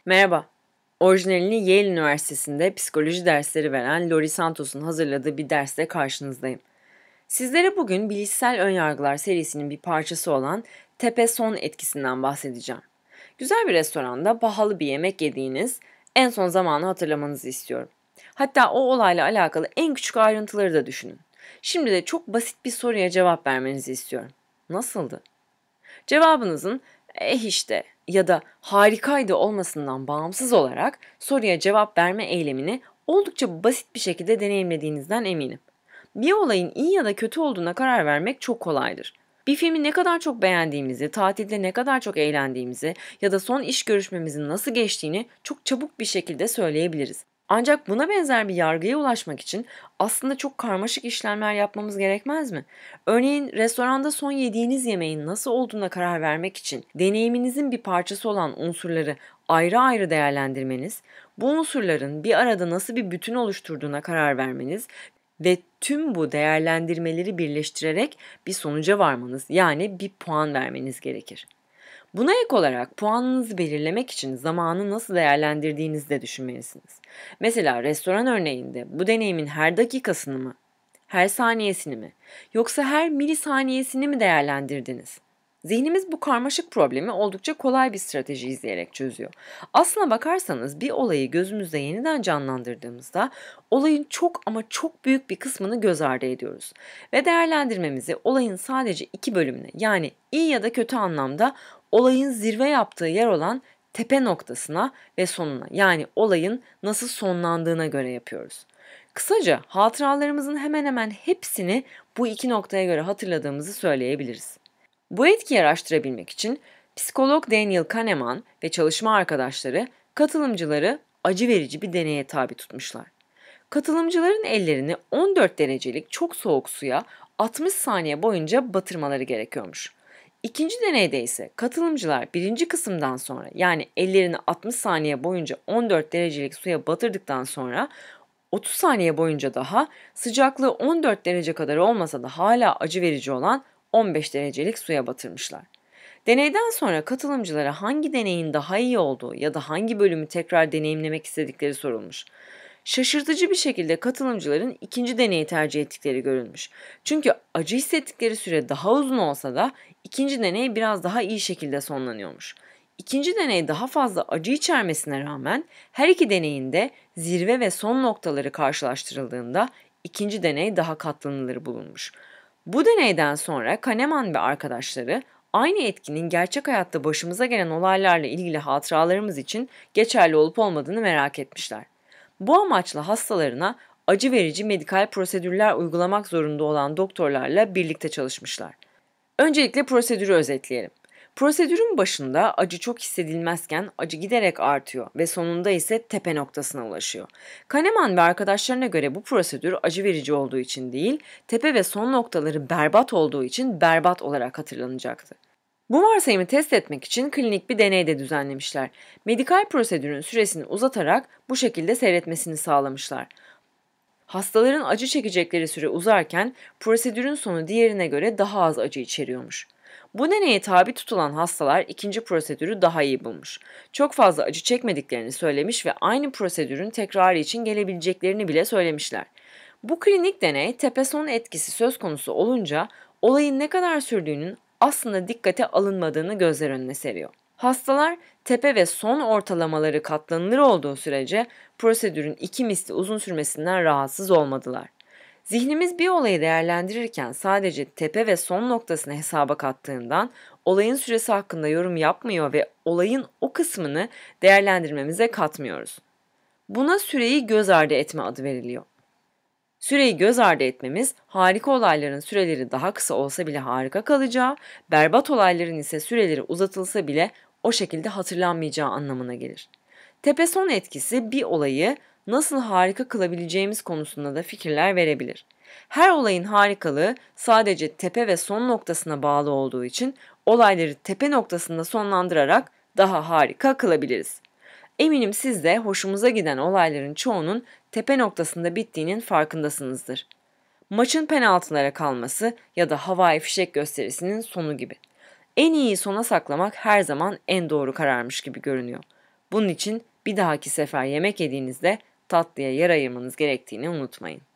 Merhaba. Orijinalini Yale Üniversitesi'nde psikoloji dersleri veren Lori Santos'un hazırladığı bir dersle karşınızdayım. Sizlere bugün Bilişsel Önyargılar serisinin bir parçası olan tepe-son etkisinden bahsedeceğim. Güzel bir restoranda pahalı bir yemek yediğiniz en son zamanı hatırlamanızı istiyorum. Hatta o olayla alakalı en küçük ayrıntıları da düşünün. Şimdi de çok basit bir soruya cevap vermenizi istiyorum. Nasıldı? Cevabınızın işte ya da harikaydı olmasından bağımsız olarak soruya cevap verme eylemini oldukça basit bir şekilde deneyimlediğinizden eminim. Bir olayın iyi ya da kötü olduğuna karar vermek çok kolaydır. Bir filmi ne kadar çok beğendiğimizi, tatilde ne kadar çok eğlendiğimizi ya da son iş görüşmemizin nasıl geçtiğini çok çabuk bir şekilde söyleyebiliriz. Ancak buna benzer bir yargıya ulaşmak için aslında çok karmaşık işlemler yapmamız gerekmez mi? Örneğin restoranda son yediğiniz yemeğin nasıl olduğuna karar vermek için deneyiminizin bir parçası olan unsurları ayrı ayrı değerlendirmeniz, bu unsurların bir arada nasıl bir bütün oluşturduğuna karar vermeniz ve tüm bu değerlendirmeleri birleştirerek bir sonuca varmanız, yani bir puan vermeniz gerekir. Buna ek olarak puanınızı belirlemek için zamanı nasıl değerlendirdiğinizi de düşünmelisiniz. Mesela restoran örneğinde bu deneyimin her dakikasını mı, her saniyesini mi, yoksa her milisaniyesini mi değerlendirdiniz? Zihnimiz bu karmaşık problemi oldukça kolay bir strateji izleyerek çözüyor. Aslına bakarsanız bir olayı gözümüzde yeniden canlandırdığımızda olayın çok ama çok büyük bir kısmını göz ardı ediyoruz. Ve değerlendirmemizi olayın sadece iki bölümüne, yani iyi ya da kötü anlamda olayın zirve yaptığı yer olan tepe noktasına ve sonuna, yani olayın nasıl sonlandığına göre yapıyoruz. Kısaca hatıralarımızın hemen hemen hepsini bu iki noktaya göre hatırladığımızı söyleyebiliriz. Bu etkiyi araştırabilmek için psikolog Daniel Kahneman ve çalışma arkadaşları katılımcıları acı verici bir deneye tabi tutmuşlar. Katılımcıların ellerini 14 derecelik çok soğuk suya 60 saniye boyunca batırmaları gerekiyormuş. İkinci deneyde ise katılımcılar birinci kısımdan sonra, yani ellerini 60 saniye boyunca 14 derecelik suya batırdıktan sonra 30 saniye boyunca daha sıcaklığı 14 derece kadar olmasa da hala acı verici olan 15 derecelik suya batırmışlar. Deneyden sonra katılımcılara hangi deneyin daha iyi olduğu ya da hangi bölümü tekrar deneyimlemek istedikleri sorulmuş. Şaşırtıcı bir şekilde katılımcıların ikinci deneyi tercih ettikleri görülmüş. Çünkü acı hissettikleri süre daha uzun olsa da ikinci deney biraz daha iyi şekilde sonlanıyormuş. İkinci deney daha fazla acı içermesine rağmen her iki deneyin de zirve ve son noktaları karşılaştırıldığında ikinci deney daha katlanılır bulunmuş. Bu deneyden sonra Kahneman ve arkadaşları aynı etkinin gerçek hayatta başımıza gelen olaylarla ilgili hatıralarımız için geçerli olup olmadığını merak etmişler. Bu amaçla hastalarına acı verici medikal prosedürler uygulamak zorunda olan doktorlarla birlikte çalışmışlar. Öncelikle prosedürü özetleyelim. Prosedürün başında acı çok hissedilmezken acı giderek artıyor ve sonunda ise tepe noktasına ulaşıyor. Kahneman ve arkadaşlarına göre bu prosedür acı verici olduğu için değil, tepe ve son noktaları berbat olduğu için berbat olarak hatırlanacaktı. Bu varsayımı test etmek için klinik bir deney de düzenlemişler. Medikal prosedürün süresini uzatarak bu şekilde seyretmesini sağlamışlar. Hastaların acı çekecekleri süre uzarken prosedürün sonu diğerine göre daha az acı içeriyormuş. Bu deneye tabi tutulan hastalar ikinci prosedürü daha iyi bulmuş. Çok fazla acı çekmediklerini söylemiş ve aynı prosedürün tekrarı için gelebileceklerini bile söylemişler. Bu klinik deney tepe-son etkisi söz konusu olunca olayın ne kadar sürdüğünün aslında dikkate alınmadığını gözler önüne seriyor. Hastalar tepe ve son ortalamaları katlanılır olduğu sürece prosedürün iki misli uzun sürmesinden rahatsız olmadılar. Zihnimiz bir olayı değerlendirirken sadece tepe ve son noktasını hesaba kattığından olayın süresi hakkında yorum yapmıyor ve olayın o kısmını değerlendirmemize katmıyoruz. Buna süreyi göz ardı etme adı veriliyor. Süreyi göz ardı etmemiz, harika olayların süreleri daha kısa olsa bile harika kalacağı, berbat olayların ise süreleri uzatılsa bile o şekilde hatırlanmayacağı anlamına gelir. Tepe-son etkisi bir olayı nasıl harika kılabileceğimiz konusunda da fikirler verebilir. Her olayın harikalığı sadece tepe ve son noktasına bağlı olduğu için olayları tepe noktasında sonlandırarak daha harika kılabiliriz. Eminim siz de hoşumuza giden olayların çoğunun tepe noktasında bittiğinin farkındasınızdır. Maçın penaltılara kalması ya da havai fişek gösterisinin sonu gibi. En iyiyi sona saklamak her zaman en doğru kararmış gibi görünüyor. Bunun için bir dahaki sefer yemek yediğinizde tatlıya yer ayırmanız gerektiğini unutmayın.